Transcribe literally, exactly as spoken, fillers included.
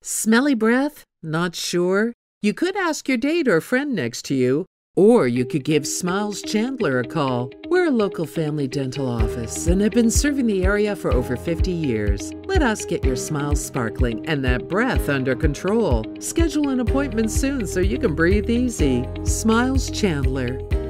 Smelly breath? Not sure? You could ask your date or friend next to you, or you could give Smiles Chandler a call. We're a local family dental office and have been serving the area for over fifty years. Let us get your smiles sparkling and that breath under control. Schedule an appointment soon so you can breathe easy. Smiles Chandler.